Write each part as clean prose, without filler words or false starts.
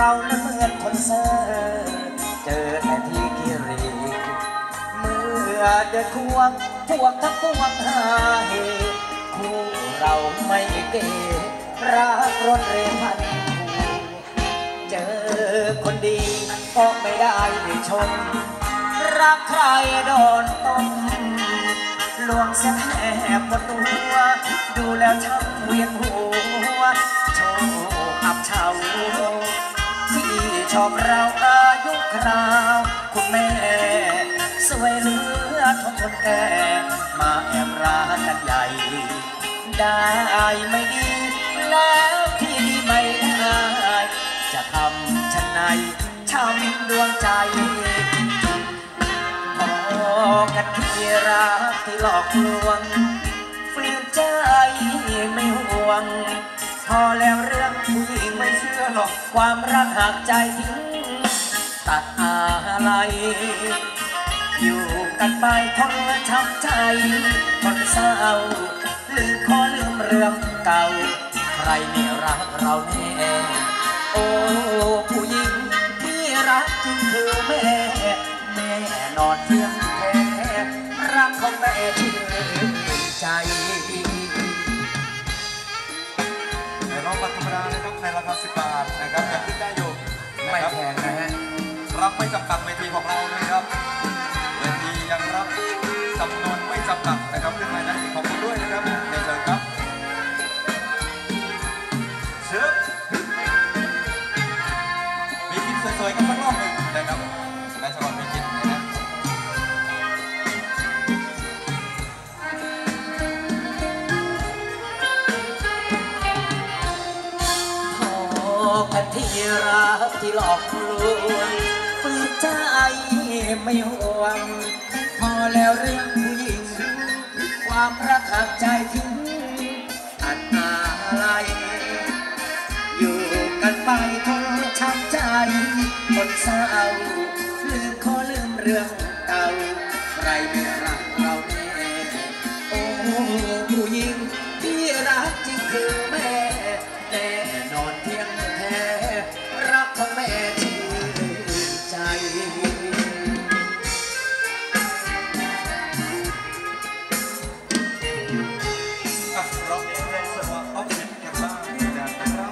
เรานั้นเหมือนคนเซ่อเจอแต่ที่กิริเมื่อเดือดควงพวกทั้งพวงหาเหคู่เราไม่เกรักรถเร็วพันเจอคนดีก็ไม่ได้ชมรักใครโดนต้มลวงเสียแทบหมดตัวดูแล้วช่างเวียนหัวโชคอับเฉาที่ชอบเราอายุคราวคุณแม่สวยเหลือทนคนแก่มาแอบรักกันใหญ่ได้ไม่ดีแล้วที่ดีไม่ได้จะทำฉันในช้ำดวงใจพอกันที่รักที่หลอกลวงฝืนใจไม่ห่วงพอแล้วเรื่องผู้หญิงไม่เชื่อหรอกความรักหากใจทิ้งตัดอะไรอยู่กันไปทนช้ำใจคนเศร้าลืมขอลืมเรื่องเก่าใครไม่รักเราแน่โอ้ผู้หญิงที่รักจริงคือแม่นอนเที่ยงแท้รักของแม่ชื่นใจในร้องธรรมดานะครับในราคา10 บาทนะครับยังขึ้นได้อยู่ไม่แพงนะฮะรับไม่จำกัดเวทีของเราเลยครับเวทียังรับจำนวนไม่จำกัดนะครับขึ้นมาได้ขอบคุณด้วยนะครับเดี๋ยวเชิญครับเชิญมีคลิปสวยๆกันสักรอบหนึ่งนะครับได้ฉลองมีคลิปนะกันที่รักที่หลอกลวงฝืนใจไม่ห่วงพอแล้วเรื่องผู้หญิงความรักหักใจทิ้งตัดอะไรอยู่กันไปทนช้ำใจคนเศร้าลืมขอลืมเรื่องเก่าใครไม่รักเราแน่โอ้ผู้หญิงที่รักจริงคือแม่แน่นอนเที่ยงแท้รักของแม่ชื่นใจร้องเพลงสนุกเอาเพลงกันบ้างนะครับ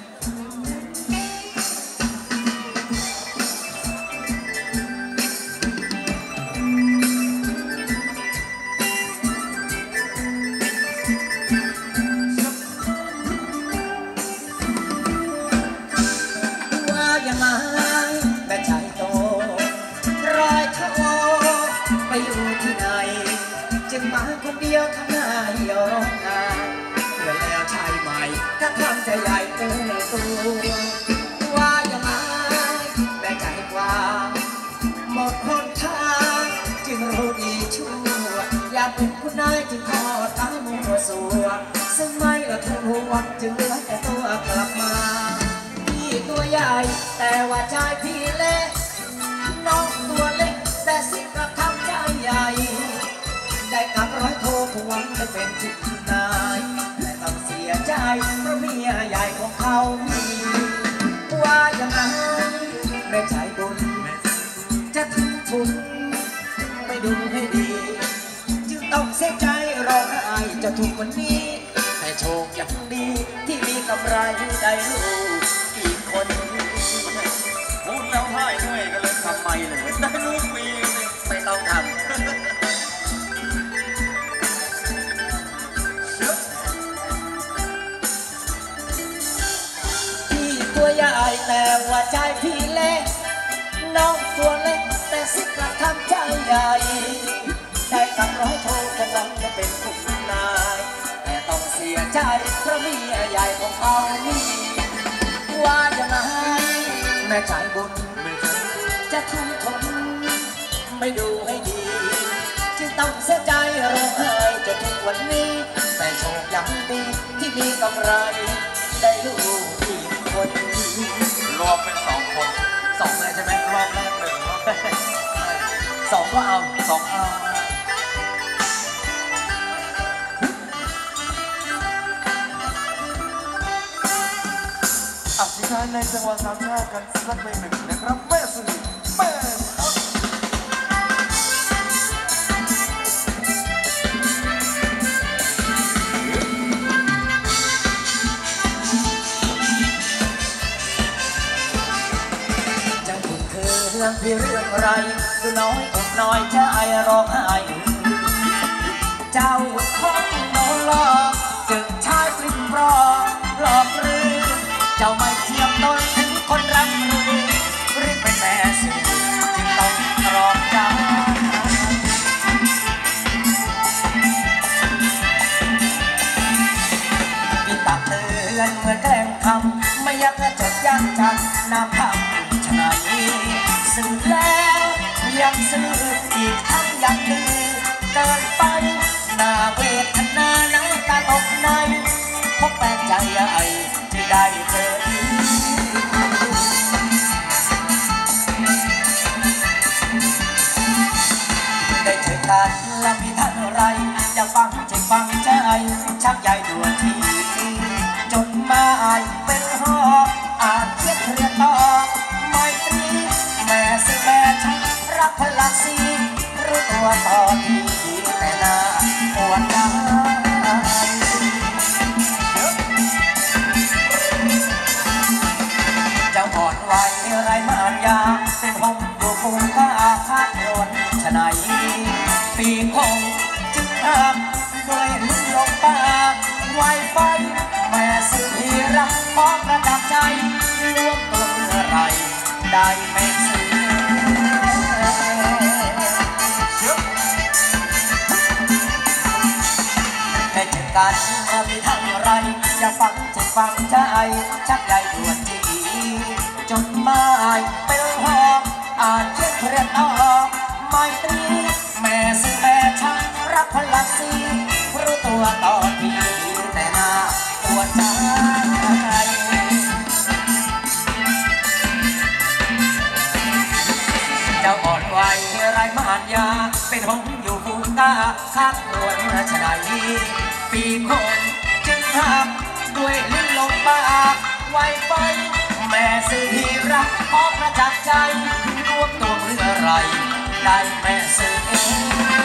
ยังไงแต่ใจโตรอยโทไปอยู่ที่ไหนจึงมาคนเดียวทำหน้าเหี่ยวร้องไห้เพื่อแล้วชายใหม่ก็ทำใจใหญ่เกินตัวว่ายังไงแต่ใจกว้างหมดหนทางจึงรู้ดีชั่วอยากเป็นคุณนายจึงทอดตามัวสัวซึ่งไม่ละทนห่วงจึงเหลือแต่ตัวกลับมาตัวใหญ่แต่ว่าใจพี่เล็กน้องตัวเล็กแต่สิกระทำใจใหญ่ได้กับร้อยโทผู้หวังได้เป็นจุดนายแต่ต้องเสียใจเพราะเมียใหญ่ของเขามีว่ายังไงแม่ใจบุญจะทิ้งทุนไม่ดูให้ดีจึงต้องเสียใจร้องไห้จะถูกวันนี้แต่โชคยังดีที่มีกำไรได้ลูกคนพูดแล้วให้ด้วยกันเลยทำไมเลยได้ลูกฟรีไม่ต้องทำพี่ตัวใหญ่แต่ว่าใจพี่เล็กน้องตัวเล็กแต่สิกระทำใจใหญ่ได้กับร้อยโทกำลังจะเป็นผู้นายแต่ต้องเสียใจเพราะเมียใหญ่ของเขานี่ว่ายังไงแม่ใจบุญจะทุ่มทนไม่ดูให้ดีจึงต้องเสียใจร้องไห้จนถึงวันนี้แต่โชคยังดีที่มีกำไรได้ลูกอีกคนรวมเป็น2 คน 2เลยใช่ไหมรอบแรก1รอบ 2ก็เอา2เอาทิ้งท้ายในจังหวะสามชาติกันสักเพลงหนึ่งนะครับแม่สื่อแม่จะพูดเรื่องพี่เรื่องอะไรดูน้อยอกน้อยใจร้องไห้เจ้าของโดนหลอกจึงชายปลิ้นปลอกหลอกลือเจ้าไม่เทียมตนถึงคนรักมือหรือเป็นแม่สื่อจึงต้องรองใจพี่ตักเตือนเหมือนแกล้งคำไม่อยากจะจดยันจันน้ำคำชนะสื่อแล้วยังสื่ออีกทั้งยังดื้อเกินไปน่าเวทนาน้ำตาตกในพบแปลกใจไอ้ที่ได้เจอได้เจอกันแล้วมีท่านไรอยากฟังใจฟังใจชักใยด่วนทีจนมาเป็นหอบอ่านเทียบเรียนต่อไม่ตรีแม่สิแม่ชักรักพลักสีรู้ตัวตอนที่แต่หน้าปวดใจเจ้าอ่อนไหวไรมารยาเป็นหงอยู่คงก็อาฆาตโดนฉะไหนปีคงจึงห้ามด้วยลิ้นลงปากไวไฟแม่สื่อที่รักพร้อมประดับใจร่วมตัวเมื่อไรได้แม่สื่อได้เจอกันก็มีทั้งไรอยากฟังจะฟังใจชักใยด่วนทีจนไม่เป็นหอบอ่านเขียนเรียนออกไม่ตรีแม่สื่อแม่ชักรักพลักสีรู้ตัวตอนที่แต่หน้าปวดใจเจ้าอ่อนไหวไรมารยาเป็นหงอยู่ฟูตาข้างรวนชะไดปีคงจึงหักด้วยลิ้นลงปากไวไฟแม่สื่อที่รักพร้อมประจักษ์ใจรวมตัวเมื่อไรได้แม่สื่อเอง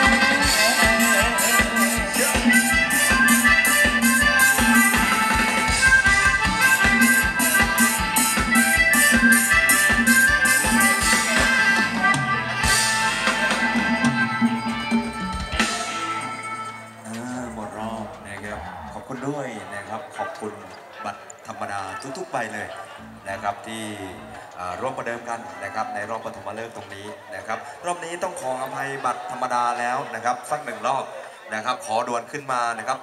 หมดรอบนะครับขอบคุณด้วยนะครับขอบคุณบัตรธรรมดาทุกๆใบเลยนะครับที่ร่วมประเดิมกันนะครับในรอบปฐมฤกษ์ตรงนี้นะครับรอบนี้ต้องขออภัยบัตรธรรมดาแล้วนะครับสักหนึ่งรอบนะครับขอด่วนขึ้นมานะครับ